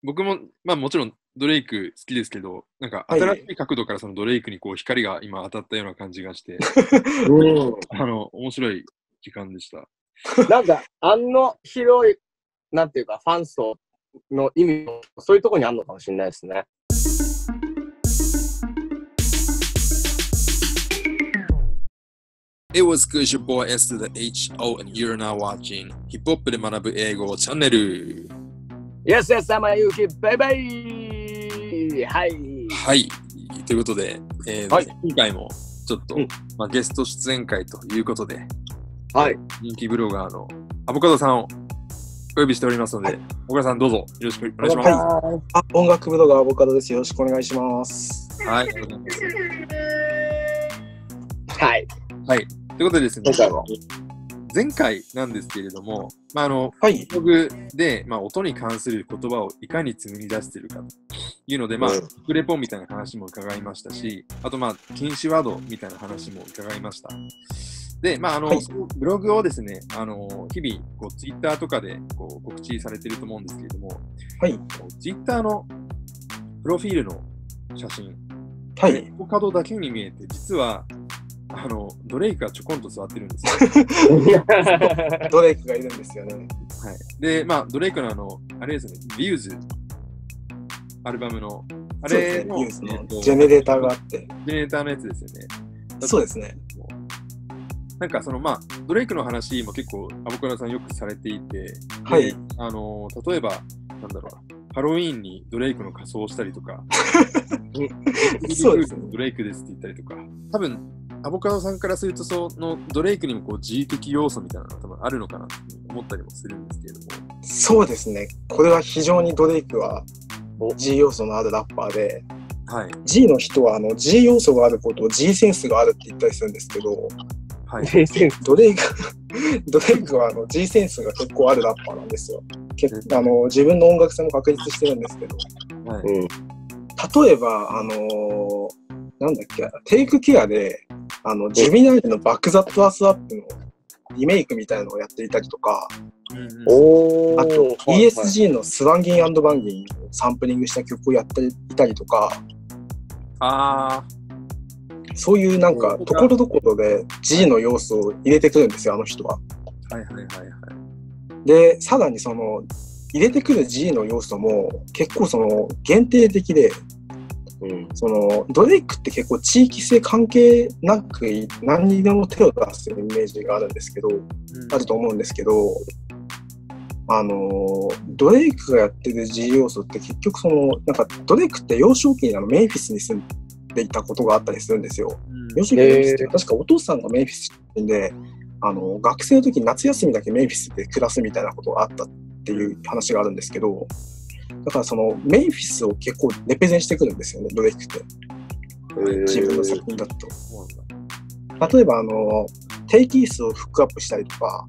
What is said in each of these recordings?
僕も、まあもちろんドレイク好きですけど、なんかはい。 新しい角度からそのドレイクにこう光が今当たったような感じがして、 う面白い時間でした。 ん。なんか、広い、なんていうか、ファン層の意味も、そういうところにあるのかもしれないですね。 It was good, your boy S to the HO, and you're now watching ヒップホップで学ぶ英語チャンネル。 Yes, yes, I'm a Yuki, baby! はい。 はい。ということで、 はい、 今回もちょっと、まあ、ゲスト出演会ということで、 はい、 人気ブロガーのアボカドさんをお呼びしておりますので、小倉さんどうぞよろしくお願いします。 はい、音楽ブロガーアボカドです。よろしくお願いします。 はい、ありがとうございます。 はい。 はい。ということでですね、前回なんですけれども、まあはい、 ブログで、まあ、音に関する言葉をいかに紡ぎ出しているかというので、まあ、クレポンみたいな話も伺いましたし、あと、まあ、禁止ワードみたいな話も伺いました。で、まあ、 はい、 そのブログをですね、日々、こう、ツイッターとかでこう告知されていると思うんですけれども、 はい、 ツイッターのプロフィールの写真、 はい、 アボカドだけに見えて、実は、ドレイクがちょこんと座ってるんですよ。 ドレイクがいるんですよね。 はい。で、まあ、ドレイクのあれですね、Views、アルバムの、あれの、 Views のジェネレーターがあって。 ジェネレーターのやつですよね。 そうですね。 なんかまあ、ドレイクの話も結構、アボカドさんよくされていて、 はい。 例えば、なんだろう、ハロウィーンにドレイクの仮装をしたりとか、 そうですね。 ドレイクですって言ったりとか、多分、アボカドさんからすると、そのドレイクにもこう自意的要素みたいなのが多分あるのかなって思ったりもするんですけれども。 そうですね。これは非常にドレイクは G 要素のあるラッパーで、 はい、 G の人はG 要素があることを G センスがあるって言ったりするんですけど、 はい、 ドレイクはG センスが結構あるラッパーなんですよ。自分の音楽性も確立してるんですけど、 はい、 例えばなんだっけ、テイクケアでジュビナイルのバックザットアスアップのリメイクみたいなのをやっていたりとか、あと ESG のスワンギン&バンギンをサンプリングした曲をやっていたりとか、そういうなんかところどころで G の要素を入れてくるんですよ、あの人は。 はいはいはいはい。 で、さらにその入れてくる G の要素も結構その限定的で、そのドレイクって結構地域性関係なく何にでも手を出すイメージがあるんですけど、あると思うんですけど、ドレイクがやってる G 要素って結局そのなんかドレイクって幼少期にメンフィスに住んでいたことがあったりするんですよ。幼少期メンフィスって確かお父さんがメンフィスで、学生の時夏休みだけメンフィスで暮らすみたいなことがあったっていう話があるんですけど、だからそのメンフィスを結構レペゼンしてくるんですよね、ドレイクって。自分の作品だと。例えばテイキースをフックアップしたりとか、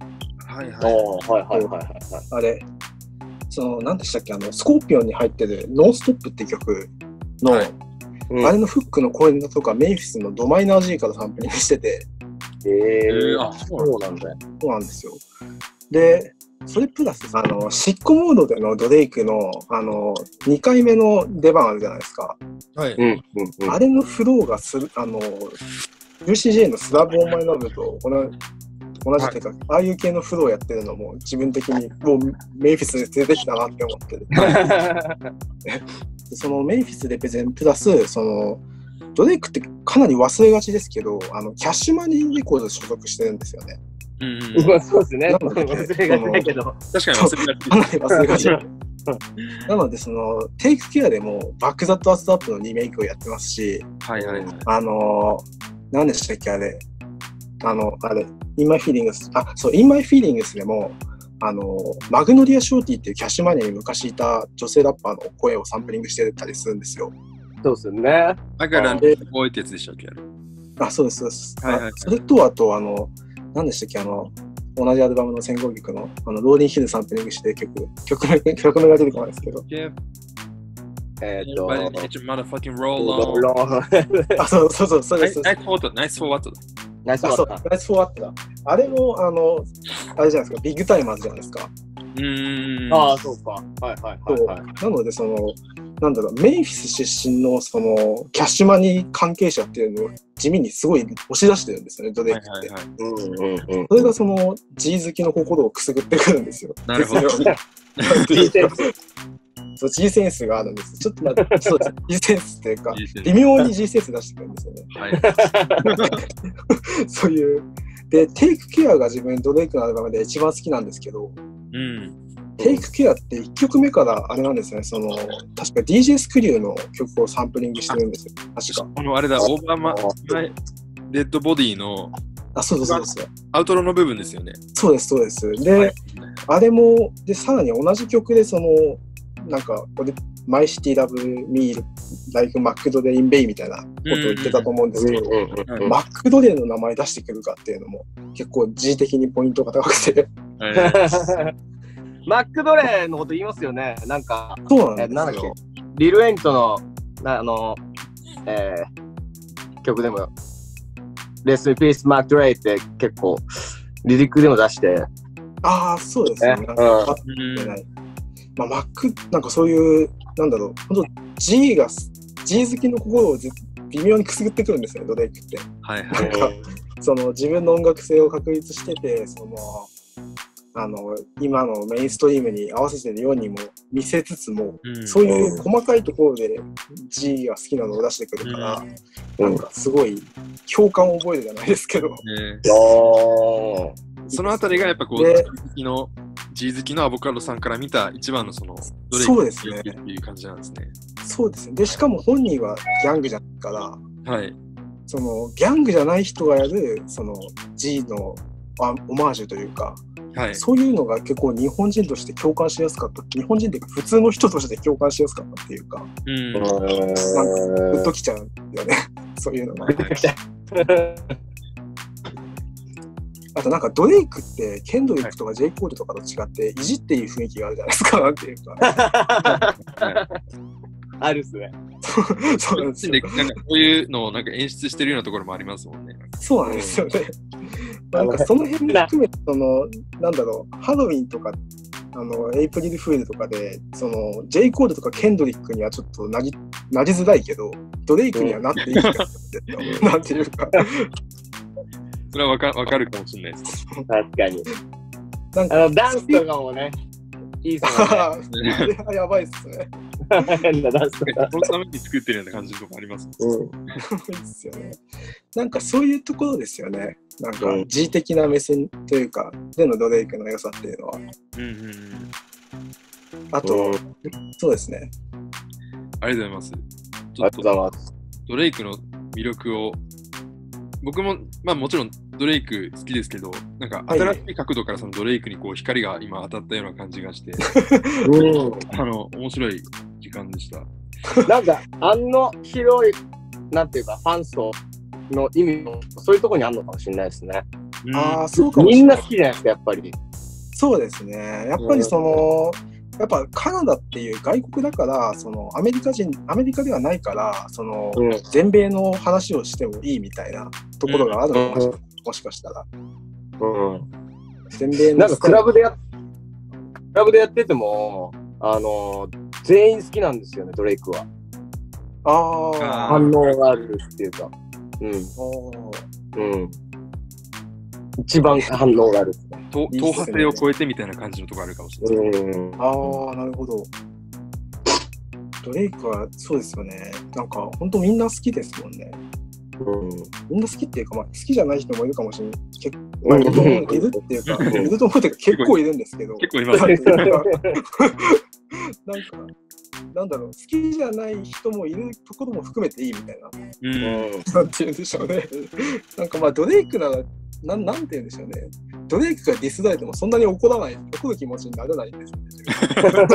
あれ、何でしたっけ、スコーピオンに入ってるノンストップって曲の、あれのフックの声とかメンフィスのドマイナー G からサンプリングしてて。 そうなんだよ。 そうなんですよ。で、それプラスシッコモードでのドレイクの2回目の出番あるじゃないですか。 はい。 あれのフローがUCJ のスラブオンマイラブと同じっていうか、ああいう系のフローやってるのも自分的にもうメンフィスで連れてきたなって思ってる。そのメンフィスレペゼンプラスドレイクってかなり忘れがちですけど、キャッシュマニーレコード所属してるんですよね。 そうですね。忘れがちだけど。 確かに忘れがち。 かなり忘れがち。なのでテイクケアでもバックザットアストアップのリメイクをやってますし、何でしたっけあれ、インマイフィーリングス、インマイフィーリングスでもマグノリア・ショーティっていうキャッシュマニアに昔いた女性ラッパーの声をサンプリングしてたりするんですよ。 そうですね。 だから、こういうやつでしたっけ？ そうです、そうです。それと、あと、何でしたっけ、同じアルバムの先行曲の、ローリンヒルサンプリングして曲名が出てこないですけど。 Motherfucking roll on. そうです。 Nice for what? ナイスフォーワット。 ナイスフォーワットだ。あれも、あれじゃないですか、ビッグタイマーズじゃないですか。 ああ、そうか。はいはいはい。 なので、なんだろう、メンフィス出身の、キャッシュマニー関係者っていうのを地味にすごい押し出してるんですよね、ドレイクって。それがG 好きの心をくすぐってくるんですよ。 なるほど。 そう、G センスがあるんです。ちょっと待って、そうです。G センスっていうか、微妙に G センス出してくるんですよね。 はい。 そういう。で、テイクケアが自分ドレイクのアルバムで一番好きなんですけど、テイクケアって1曲目からあれなんですよね、確か DJ スクリューの曲をサンプリングしてるんですよ。確か。 あれだ、オーバーマデッドボディのそうです。 アウトロの部分ですよね。 そうです。で、あれも、で、さらに同じ曲でなんか、これ、マイシティラブミール、ライフマックドレインベイみたいなことを言ってたと思うんですけど、マックドレイの名前出してくるかっていうのも結構 G 的にポイントが高くて。 マックドレイのこと言いますよね。なんか、 そうなんですよ。 リル・エイントの、曲でも、レス・ピース・マックドレイって結構、リリックでも出して。 そうですね。マック、なんかそういう、なんだろう、本当 G 好きの心を微妙にくすぐってくるんですよね、ドレイクって。なんか、自分の音楽性を確立してて、今のメインストリームに合わせてるようにも見せつつも、そういう細かいところで G が好きなのを出してくるから、なんかすごい共感を覚えるじゃないですけど。 そのあたりがやっぱこう、G 好きのアボカドさんから見た一番のドレイクっていう感じなんですね。 そうですね。で、しかも本人はギャングじゃないから、 はい。 ギャングじゃない人がやる、G のオマージュというか、はい、そういうのが結構日本人として共感しやすかった。日本人っていうか普通の人として共感しやすかったっていうか、なんかグッときちゃうんよね。そういうのが。あとなんかドレイクってケンドリックとか J コールとかと違っていじっていう雰囲気があるじゃないですか。なんていうか。 あるっすね。 そうなんですよ。 なんかこういうのをなんか演出してるようなところもありますもんね。 そうなんですよね。なんかその辺も含めてなんだろう、ハロウィンとかエイプリルフールとかでJ コールとかケンドリックにはちょっとなりづらいけど、ドレイクにはなっていいかってなんていうか。 それはわかるかもしれないです。 確かに。ダンスとかもね、いいっすね。 やばいっすね。 変なダンスとか。 そのために作ってるような感じとかあります。 いいっすよね。なんかそういうところですよね。なんか G 的な目線というか、でのドレイクの良さっていうのは。あと、そうですね。 ありがとうございます。 ありがとうございます。 ドレイクの魅力を、僕も、まあもちろんドレイク好きですけど、なんか新しい角度からドレイクにこう光が今当たったような感じがして、面白い時間でした。 なんか、広い、なんていうか、ファン層の意味も、そういうところにあるのかもしれないですね。 そうかもしれない。 みんな好きじゃないですか、やっぱり。 そうですね。やっぱりやっぱカナダっていう外国だからアメリカではないから全米の話をしてもいいみたいなところがあるのかもしかしたら。全米のなんかクラブでやってても全員好きなんですよね、ドレイクは。反応があるっていうか。一番反応がある。 党派性を超えてみたいな感じのところあるかもしれない。 なるほど。ドレイクはそうですよね。なんか本当みんな好きですもんね。みんな好きっていうか、まあ、好きじゃない人もいるかもしれない。いるっていうか、いると思うけど結構いるんですけど。 結構いますね。 なんだろう、好きじゃない人もいるところも含めていいみたいな。なんて言うんでしょうね。なんかまあドレイクならなんて言うんでしょうね。ドレイクがディスられてもそんなに怒る気持ちにならないんですよね。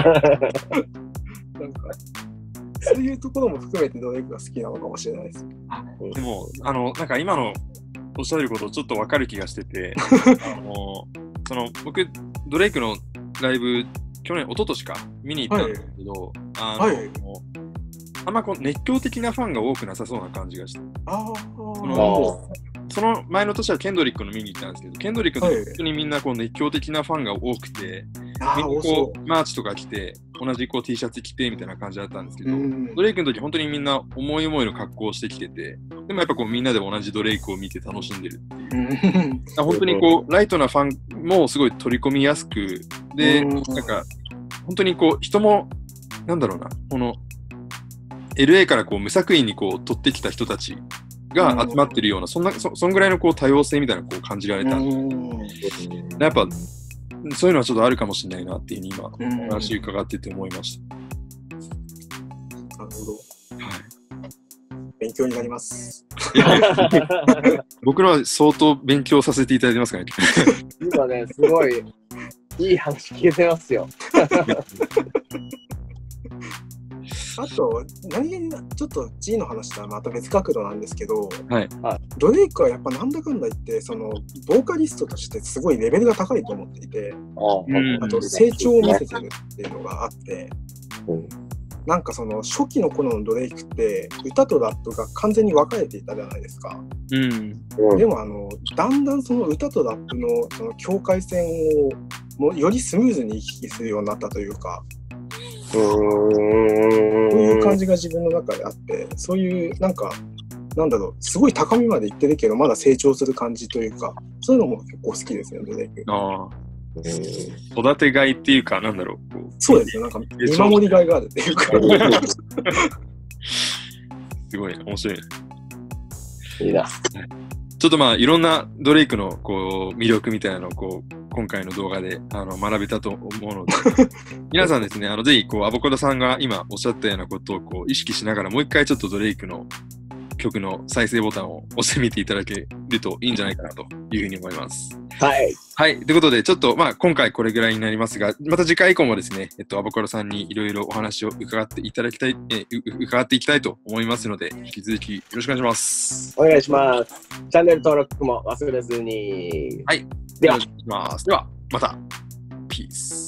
なんかそういうところも含めてドレイクが好きなのかもしれないです。 でもなんか今のおっしゃることちょっとわかる気がしてて、僕ドレイクのライブ去年一昨年か見に行ったんですけど、あんまこう熱狂的なファンが多くなさそうな感じがして。 その前の年はケンドリックの見に行ったんですけど、ケンドリックの本当にみんなこう熱狂的なファンが多くて、みんなこうマーチとか着て、同じこう T シャツ着てみたいな感じだったんですけど、ドレイクの時本当にみんな思い思いの格好をしてきてて、でもやっぱこうみんなで同じドレイクを見て楽しんでるっていう。本当にこうライトなファンもすごい取り込みやすく、で、なんか本当にこう人も、なんだろうな、この LA からこう無作為にこう取ってきた人たちが集まってるような、そんぐらいのこう多様性みたいなのをこう感じられたんで、やっぱそういうのはちょっとあるかもしれないなっていうふうに今、お話伺ってて思いました。 なるほど。はい。勉強になります。 僕らは相当勉強させていただいてますからね。 今ね、すごいいい話聞けてますよ。 あと、何気にちょっと G の話とはまた別角度なんですけど、 はい、 ドレイクはやっぱなんだかんだ言って、そのボーカリストとしてすごいレベルが高いと思っていて、あと成長を見せてるっていうのがあって、なんかその初期の頃のドレイクって歌とラップが完全に分かれていたじゃないですか。でもだんだんその歌とラップのその境界線をもうよりスムーズに行き来するようになったというか、そういう感じが自分の中であって、そういうなんかなんだろう、すごい高みまで行ってるけどまだ成長する感じというか、そういうのも結構好きですね、ドレイク。 育てがいっていうか、なんだろう。 そうですよ、なんか見守りがいがあるっていうか。 すごい面白いね。 いいな。 ちょっとまあいろんなドレイクのこう魅力みたいなのをこう今回の動画で学べたと思うので、皆さんですね、ぜひこうアボカドさんが今おっしゃったようなことをこう意識しながら、もう一回ちょっとドレイクの曲の再生ボタンを押してみていただけるといいんじゃないかなというふうに思います。 はい。 はい。ということで、ちょっとまあ今回これぐらいになりますが、また次回以降もですね、アボカドさんにいろいろお話を伺っていきたいと思いますので、引き続きよろしくお願いします。 お願いします。チャンネル登録も忘れずに。 はい。 では、 また。ピース。